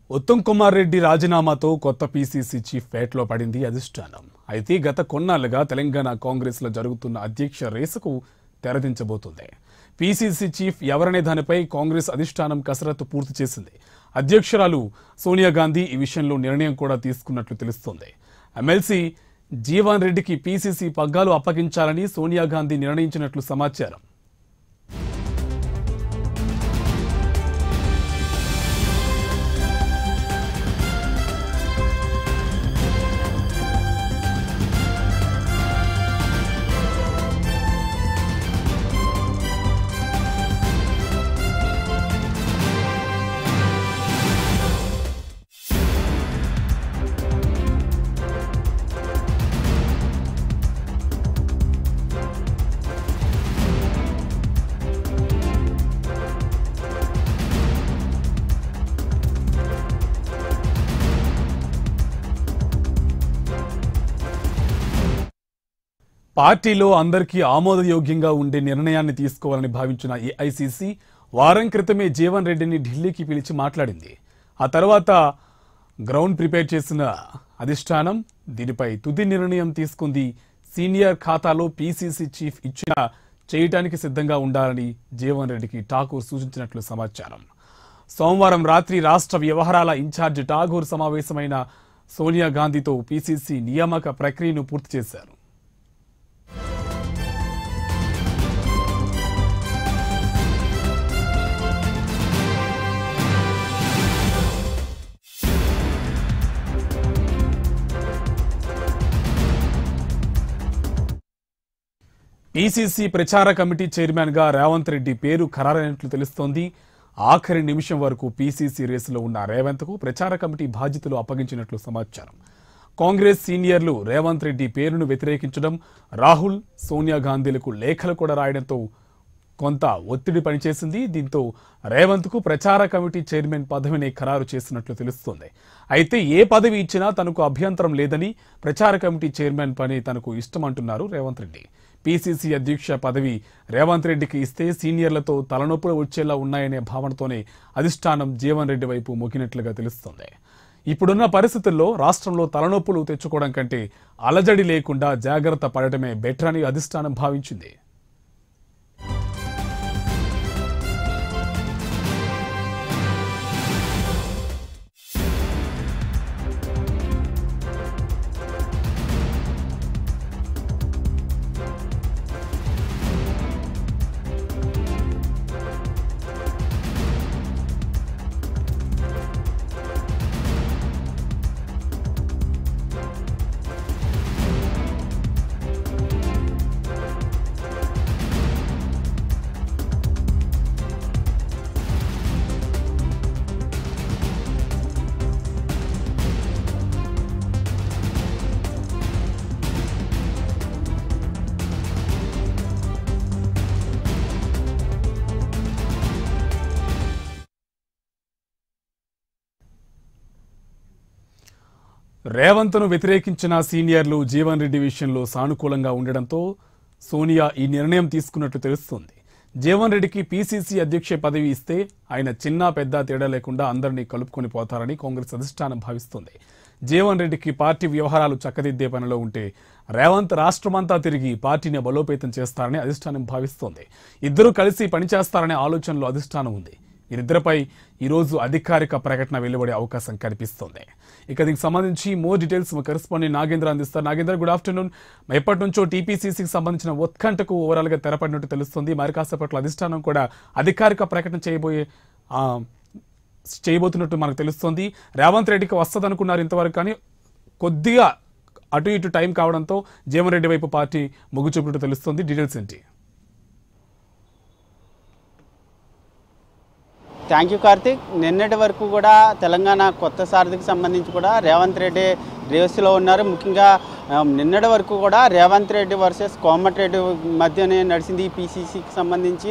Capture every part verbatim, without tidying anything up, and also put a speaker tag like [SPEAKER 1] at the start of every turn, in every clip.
[SPEAKER 1] ఉత్తమ్ కుమార్ రెడ్డి రాజీనామాతో కొత్త PCC chief వేటలో పడింది అధిష్టానం. అయితే గత కొన్నాళ్లుగా తెలంగాణ కాంగ్రెస్ లో జరుగుతున్న అధ్యక్ష రేసుకు తెరదించబోతుంది. పీసీసీ చీఫ్ ఎవరనే దానిపై కాంగ్రెస్ అధిష్టానం కసరత్తు పూర్తి చేసింది. అధ్యక్షురాలు సోనియా గాంధీ ఈ విషయంలో నిర్ణయం కూడా తీసుకున్నట్లు తెలుస్తోంది. ఎమ్మెల్సీ జీవన్ రెడ్డికి పీసీసీ పగ్గాలు అప్పగించాలని సోనియా గాంధీ నిర్ణయించినట్లు సమాచారం. పార్టీలో అందరికీ ఆమోదయోగ్యంగా ఉండే నిర్ణయాన్ని తీసుకోవాలని భావించిన ఏఐసీసీ వారం క్రితమే జీవన్ రెడ్డిని ఢిల్లీకి పిలిచి మాట్లాడింది. ఆ తర్వాత గ్రౌండ్ ప్రిపేర్ చేసిన అధిష్టానం దీనిపై తుది నిర్ణయం తీసుకుంది. సీనియర్ ఖాతాలో పీసీసీ చీఫ్ ఇచ్చిన చేయటానికి సిద్ధంగా ఉండాలని జీవన్ రెడ్డికి ఠాకూర్ సూచించినట్లు సమాచారం. సోమవారం రాత్రి రాష్ట్ర వ్యవహారాల ఇన్ఛార్జ్ ఠాకూర్ సమావేశమైన సోనియా గాంధీతో పీసీసీ నియామక ప్రక్రియను పూర్తి చేశారు. పీసీసీ ప్రచార కమిటీ చైర్మన్ గా రేవంత్ రెడ్డి పేరు ఖరారైనట్లు తెలుస్తోంది. ఆఖరి నిమిషం వరకు పీసీసీ రేసులో ఉన్న రేవంత్ కు ప్రచార కమిటీ బాధ్యతలు అప్పగించినట్లు సమాచారం. కాంగ్రెస్ సీనియర్లు రేవంత్ రెడ్డి పేరును వ్యతిరేకించడం, రాహుల్ సోనియా గాంధీలకు లేఖలు కూడా రాయడంతో కొంత ఒత్తిడి పనిచేసింది. దీంతో రేవంత్ కు ప్రచార కమిటీ చైర్మన్ పదవిని ఖరారు చేసినట్లు తెలుస్తోంది. అయితే ఏ పదవి ఇచ్చినా తనకు అభ్యంతరం లేదని, ప్రచార కమిటీ చైర్మన్ పని తనకు ఇష్టమంటున్నారు రేవంత్ రెడ్డి. పీసీసీ అధ్యక్ష పదవి రేవంత్ రెడ్డికి ఇస్తే సీనియర్లతో తలనొప్పులు వచ్చేలా ఉన్నాయనే భావనతోనే అధిష్టానం జీవన్ రెడ్డి వైపు మొగ్గినట్లుగా తెలుస్తోంది. ఇప్పుడున్న పరిస్థితుల్లో రాష్ట్రంలో తలనొప్పులు తెచ్చుకోవడం కంటే అలజడి లేకుండా జాగ్రత్త పడటమే బెటర్ అని అధిష్టానం భావించింది. రేవంత్ను వ్యతిరేకించిన సీనియర్లు జీవన్ రెడ్డి విషయంలో సానుకూలంగా ఉండడంతో సోనియా ఈ నిర్ణయం తీసుకున్నట్లు తెలుస్తోంది. జీవన్ రెడ్డికి పీసీసీ అధ్యక్ష పదవి ఇస్తే ఆయన చిన్న పెద్ద తేడా లేకుండా అందరినీ కలుపుకొని పోతారని కాంగ్రెస్ అధిష్టానం భావిస్తోంది. జీవన్ రెడ్డికి పార్టీ వ్యవహారాలు చక్కదిద్దే పనిలో ఉంటే రేవంత్ రాష్ట్రమంతా తిరిగి పార్టీని బలోపేతం చేస్తారని అధిష్టానం భావిస్తోంది. ఇద్దరూ కలిసి పనిచేస్తారనే ఆలోచనలో అధిష్టానం ఉంది. వీరిద్దరిపై ఈరోజు అధికారిక ప్రకటన వెలువడే అవకాశం కనిపిస్తోంది. ఇక దీనికి సంబంధించి మోర్ డీటెయిల్స్ మా కరెస్పాండెంట్ నాగేంద్ర అందిస్తారు. Nagendra, good afternoon. ఎప్పటి నుంచో టీపీసీసీకి సంబంధించిన ఉత్కంఠకు ఓవరాల్ గా తెరపడినట్టు తెలుస్తుంది. మరి కాసేపట్లో అధిష్టానం కూడా అధికారిక ప్రకటన చేయబోయే చేయబోతున్నట్టు మనకు తెలుస్తోంది. రేవంత్ రెడ్డికి వస్తుంది అనుకున్నారు ఇంతవరకు, కానీ కొద్దిగా అటు ఇటు టైం కావడంతో జీవన్ రెడ్డి వైపు పార్టీ మొగ్గు చూపినట్టు తెలుస్తోంది. డీటెయిల్స్ ఏంటి?
[SPEAKER 2] Thank you Karthik. నిన్నటి వరకు కూడా తెలంగాణ కొత్త సారథికి సంబంధించి కూడా రేవంత్ రెడ్డి రేసులో ఉన్నారు. ముఖ్యంగా నిన్నటి వరకు కూడా రేవంత్ రెడ్డి వర్సెస్ కోమటిరెడ్డి మధ్యనే నడిచింది ఈ పీసీసీకి సంబంధించి.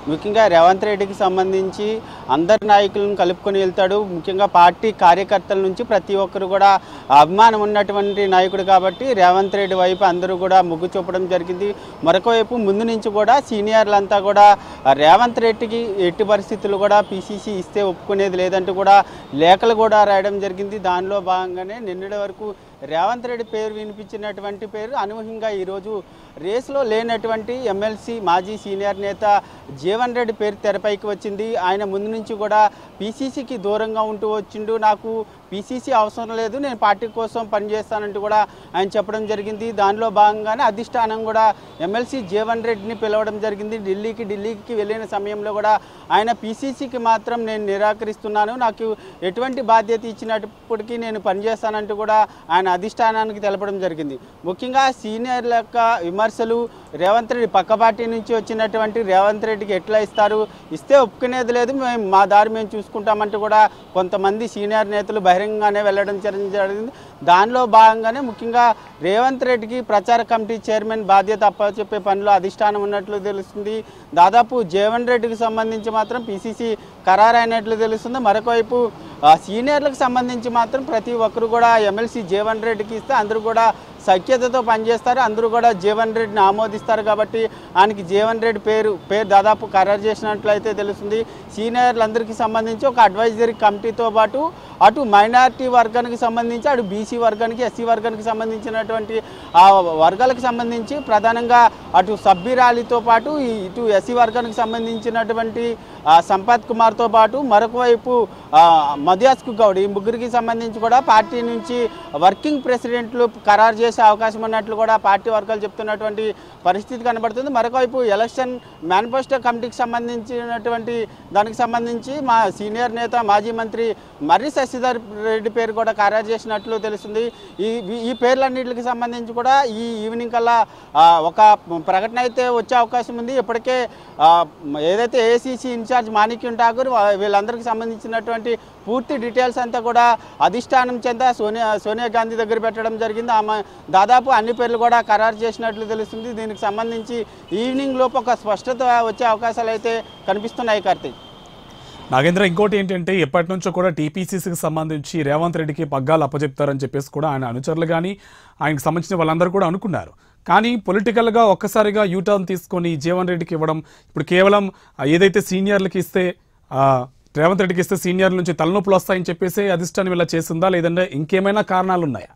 [SPEAKER 2] ముఖ్యంగా రేవంత్ రెడ్డికి సంబంధించి అందరి నాయకులను కలుపుకొని వెళ్తాడు. ముఖ్యంగా పార్టీ కార్యకర్తల నుంచి ప్రతి ఒక్కరు కూడా అభిమానం ఉన్నటువంటి నాయకుడు కాబట్టి రేవంత్ రెడ్డి వైపు అందరూ కూడా మొగ్గు చూపడం జరిగింది. మరొక వైపు ముందు నుంచి కూడా సీనియర్లంతా కూడా రేవంత్ రెడ్డికి ఎట్టి పరిస్థితులు కూడా పీసీసీ ఇస్తే ఒప్పుకునేది లేదంటూ కూడా లేఖలు కూడా రాయడం జరిగింది. దానిలో భాగంగానే నిన్నటి వరకు రేవంత్ రెడ్డి పేరు వినిపించినటువంటి పేరు అనూహ్యంగా ఈరోజు రేసులో లేనటువంటి ఎమ్మెల్సీ మాజీ సీనియర్ నేత జీవన్ రెడ్డి పేరు తెరపైకి వచ్చింది. ఆయన ముందు నుంచి కూడా పీసీసీకి దూరంగా ఉంటూ వచ్చిండు. నాకు పీసీసీ అవసరం లేదు, నేను పార్టీ కోసం పనిచేస్తానంటూ కూడా ఆయన చెప్పడం జరిగింది. దానిలో భాగంగానే అధిష్టానం కూడా ఎమ్మెల్సీ జీవన్ రెడ్డిని పిలవడం జరిగింది. ఢిల్లీకి ఢిల్లీకి వెళ్ళిన సమయంలో కూడా ఆయన పీసీసీకి మాత్రం నేను నిరాకరిస్తున్నాను, నాకు ఎటువంటి బాధ్యత ఇచ్చినప్పటికీ నేను పనిచేస్తానంటూ కూడా ఆయన అధిష్టానానికి తెలపడం జరిగింది. ముఖ్యంగా సీనియర్ల యొక్క విమర్శలు రేవంత్ రెడ్డి పక్క పార్టీ నుంచి వచ్చినటువంటి రేవంత్ రెడ్డికి ఎట్లా ఇస్తారు, ఇస్తే ఒప్పుకునేది లేదు, మేము మా దారి మేము చూసుకుంటామంటూ కూడా కొంతమంది సీనియర్ నేతలు బహిరంగంగానే వెళ్ళడం జరిగింది. దానిలో భాగంగానే ముఖ్యంగా రేవంత్ రెడ్డికి ప్రచార కమిటీ చైర్మన్ బాధ్యత అప్పచెప్పే పనిలో అధిష్టానం ఉన్నట్లు తెలుస్తుంది. దాదాపు జీవన్ రెడ్డికి సంబంధించి మాత్రం పీసీసీ ఖరారైనట్లు తెలుస్తుంది. మరొకవైపు సీనియర్లకు సంబంధించి మాత్రం ప్రతి ఒక్కరు కూడా ఎమ్మెల్సీ జీవన్ రెడ్డికి ఇస్తే అందరూ కూడా సఖ్యతతో పనిచేస్తారు, అందరూ కూడా జీవన్ రెడ్డిని ఆమోదిస్తారు. కాబట్టి ఆయనకి జీవన్ రెడ్డి పేరు పేరు దాదాపు ఖరారు చేసినట్లయితే తెలుస్తుంది. సీనియర్లందరికీ సంబంధించి ఒక అడ్వైజరీ కమిటీతో పాటు అటు మైనారిటీ వర్గానికి సంబంధించి అటు బీసీ వర్గానికి ఎస్సీ వర్గానికి సంబంధించినటువంటి ఆ వర్గాలకు సంబంధించి ప్రధానంగా అటు సబ్బీర్ అలీతో పాటు ఇటు ఎస్సీ వర్గానికి సంబంధించినటువంటి సంపత్ కుమార్తో పాటు మరొక వైపు మధుయాస్కు గౌడ్, ఈ ముగ్గురికి సంబంధించి కూడా పార్టీ నుంచి వర్కింగ్ ప్రెసిడెంట్లు ఖరారు చేసే అవకాశం ఉన్నట్లు కూడా పార్టీ వర్గాలు చెప్తున్నటువంటి పరిస్థితి కనబడుతుంది. మరొకవైపు ఎలక్షన్ మేనిఫెస్టో కమిటీకి సంబంధించినటువంటి దానికి సంబంధించి మా సీనియర్ నేత మాజీ మంత్రి మర్రి శశిధర్ రెడ్డి పేరు కూడా ఖరారు చేసినట్లు తెలుస్తుంది. ఈ ఈ పేర్లన్నింటికి సంబంధించి కూడా ఈ ఈవినింగ్ కల్లా ఒక ప్రకటన అయితే వచ్చే అవకాశం ఉంది. ఇప్పటికే ఏదైతే ఏఐసీసీ ఇన్ఛార్జ్ మాణిక్యం ఠాకూర్ వీళ్ళందరికీ సంబంధించినటువంటి పూర్తి డీటెయిల్స్ అంతా కూడా అధిష్టానం చెంద సోనియా సోనియా గాంధీ దగ్గర పెట్టడం జరిగింది. ఆమె దాదాపు అన్ని పేర్లు కూడా ఖరారు చేసినట్లు తెలుస్తుంది. దీనికి సంబంధించి ఈవినింగ్ లోపు ఒక స్పష్టత వచ్చే అవకాశాలు అయితే కనిపిస్తున్నాయి. కార్తీక్,
[SPEAKER 1] నాగేంద్ర, ఇంకోటి ఏంటంటే ఎప్పటి నుంచో కూడా టీపీసీసీకి సంబంధించి రేవంత్ రెడ్డికి పగ్గాలు అప్పచెప్తారని చెప్పేసి కూడా ఆయన అనుచరులు కానీ ఆయనకు సంబంధించిన వాళ్ళందరూ కూడా అనుకున్నారు. కానీ పొలిటికల్గా ఒక్కసారిగా యూటర్న్ తీసుకొని జీవన్ రెడ్డికి ఇవ్వడం, ఇప్పుడు కేవలం ఏదైతే సీనియర్లకి ఇస్తే రేవంత్ రెడ్డికి ఇస్తే సీనియర్ల నుంచి తలనొప్పులు వస్తాయని చెప్పేసి అధిష్టానం ఇలా చేసిందా, లేదంటే ఇంకేమైనా కారణాలు ఉన్నాయా?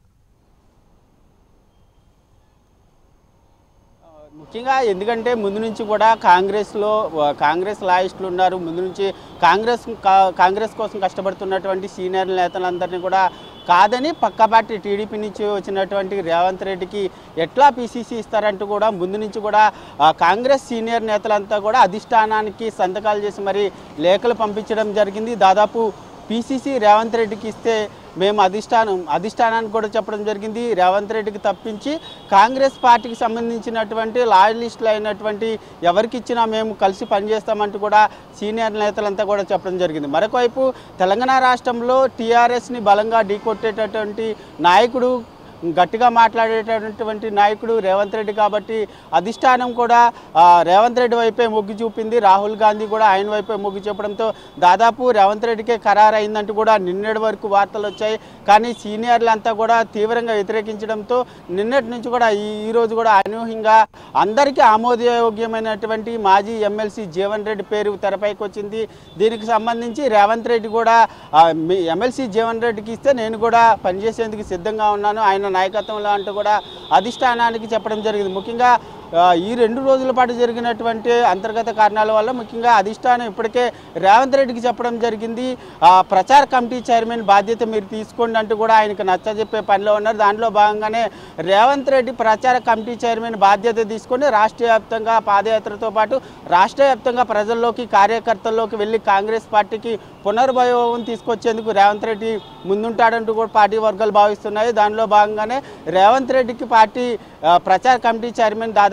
[SPEAKER 2] ముఖ్యంగా ఎందుకంటే ముందు నుంచి కూడా కాంగ్రెస్లో కాంగ్రెస్ లాయిస్టులు ఉన్నారు. ముందు నుంచి కాంగ్రెస్ కాంగ్రెస్ కోసం కష్టపడుతున్నటువంటి సీనియర్ నేతలందరినీ కూడా కాదని పక్క పార్టీ టీడీపీ నుంచి వచ్చినటువంటి రేవంత్ రెడ్డికి ఎట్లా పీసీసీ ఇస్తారంటూ కూడా ముందు నుంచి కూడా కాంగ్రెస్ సీనియర్ నేతలంతా కూడా అధిష్టానానికి సంతకాలు చేసి మరి లేఖలు పంపించడం జరిగింది. దాదాపు పీసీసీ రేవంత్ రెడ్డికి ఇస్తే మేము అధిష్టానం అధిష్టానానికి కూడా చెప్పడం జరిగింది, రేవంత్ రెడ్డికి తప్పించి కాంగ్రెస్ పార్టీకి సంబంధించినటువంటి లాయలిస్టులు అయినటువంటి ఎవరికి ఇచ్చినా మేము కలిసి పనిచేస్తామంటూ కూడా సీనియర్ నేతలంతా కూడా చెప్పడం జరిగింది. మరొకవైపు తెలంగాణ రాష్ట్రంలో టీఆర్ఎస్ని బలంగా ఢీకొట్టేటటువంటి నాయకుడు, గట్టిగా మాట్లాడేటటువంటి నాయకుడు రేవంత్ రెడ్డి కాబట్టి అధిష్టానం కూడా రేవంత్ రెడ్డి వైపే మొగ్గు చూపింది. రాహుల్ గాంధీ కూడా ఆయన వైపే మొగ్గు చూపడంతో దాదాపు రేవంత్ రెడ్డికే ఖరారు అయిందంటూ కూడా నిన్నటి వరకు వార్తలు వచ్చాయి. కానీ సీనియర్లంతా కూడా తీవ్రంగా వ్యతిరేకించడంతో నిన్నటి నుంచి కూడా ఈ రోజు కూడా అనూహ్యంగా అందరికీ ఆమోదయోగ్యమైనటువంటి మాజీ ఎమ్మెల్సీ జీవన్ రెడ్డి పేరు తెరపైకి వచ్చింది. దీనికి సంబంధించి రేవంత్ రెడ్డి కూడా ఎమ్మెల్సీ జీవన్ రెడ్డికి ఇస్తే నేను కూడా పనిచేసేందుకు సిద్ధంగా ఉన్నాను, ఆయన నాయకత్వంలో అంటూ కూడా అధిష్టానానికి చెప్పడం జరిగింది. ముఖ్యంగా ఈ రెండు రోజుల పాటు జరిగినటువంటి అంతర్గత కారణాల వల్ల ముఖ్యంగా అధిష్టానం ఇప్పటికే రేవంత్ రెడ్డికి చెప్పడం జరిగింది, ప్రచార కమిటీ చైర్మన్ బాధ్యత మీరు తీసుకోండి అంటూ కూడా ఆయనకు నచ్చజెప్పే పనిలో ఉన్నారు. దాంట్లో భాగంగానే రేవంత్ రెడ్డి ప్రచార కమిటీ చైర్మన్ బాధ్యత తీసుకొని రాష్ట్ర వ్యాప్తంగా పాదయాత్రతో పాటు రాష్ట్ర వ్యాప్తంగా ప్రజల్లోకి కార్యకర్తల్లోకి వెళ్ళి కాంగ్రెస్ పార్టీకి పునర్వైభవం తీసుకొచ్చేందుకు రేవంత్ రెడ్డి ముందుంటాడంటూ కూడా పార్టీ వర్గాలు భావిస్తున్నాయి. దానిలో భాగంగానే రేవంత్ రెడ్డికి పార్టీ ప్రచార కమిటీ చైర్మన్ దాదాపు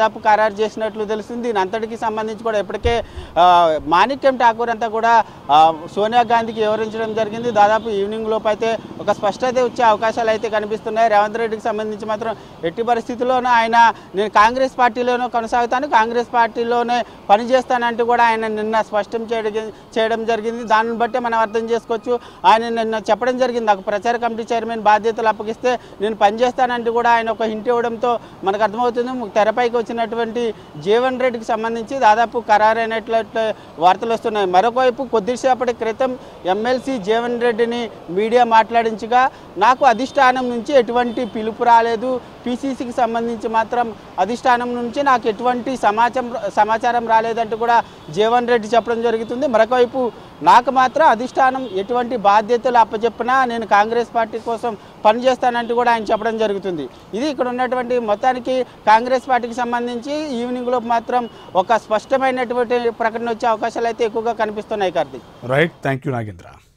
[SPEAKER 2] దాదాపు ఖరారు చేసినట్లు తెలుస్తుంది. దీని అంతటికి సంబంధించి కూడా ఇప్పటికే మాణిక్యం ఠాకూర్ అంతా కూడా సోనియా గాంధీకి వివరించడం జరిగింది. దాదాపు ఈవినింగ్ లోపు అయితే ఒక స్పష్టత వచ్చే అవకాశాలు అయితే కనిపిస్తున్నాయి. రేవంత్ రెడ్డికి సంబంధించి మాత్రం ఎట్టి పరిస్థితుల్లోనూ ఆయన నేను కాంగ్రెస్ పార్టీలోనూ కొనసాగుతాను, కాంగ్రెస్ పార్టీలోనే పనిచేస్తానంటూ కూడా ఆయన నిన్న స్పష్టం చేయడం చేయడం జరిగింది. దాన్ని బట్టే మనం అర్థం చేసుకోవచ్చు. ఆయన నిన్న చెప్పడం జరిగింది, నాకు ప్రచార కమిటీ చైర్మన్ బాధ్యతలు అప్పగిస్తే నేను పనిచేస్తానంటూ కూడా ఆయన ఒక హింట్ ఇవ్వడంతో మనకు అర్థమవుతుంది. తెరపైకి వచ్చినటువంటి జీవన్ రెడ్డికి సంబంధించి దాదాపు ఖరారైనట్లు వార్తలు వస్తున్నాయి. మరొకవైపు కొద్దిసేపటి క్రితం ఎమ్మెల్సీ జీవన్ రెడ్డిని మీడియా మాట్లాడించగా నాకు అధిష్టానం నుంచి ఎటువంటి పిలుపు రాలేదు, పీసీసీకి సంబంధించి మాత్రం అధిష్టానం నుంచి నాకు ఎటువంటి సమాచారం సమాచారం రాలేదంటూ కూడా జీవన్ రెడ్డి చెప్పడం జరుగుతుంది. మరొకవైపు నాకు మాత్రం అధిష్టానం ఎటువంటి బాధ్యతలు అప్పచెప్పినా నేను కాంగ్రెస్ పార్టీ కోసం పనిచేస్తానంటూ కూడా ఆయన చెప్పడం జరుగుతుంది. ఇది ఇక్కడ ఉన్నటువంటి మొత్తానికి కాంగ్రెస్ పార్టీకి సంబంధించి ఈవినింగ్లో మాత్రం ఒక స్పష్టమైనటువంటి ప్రకటన వచ్చే అవకాశాలు అయితే ఎక్కువగా కనిపిస్తున్నాయి. Karthik,
[SPEAKER 1] right, thank you Nagendra.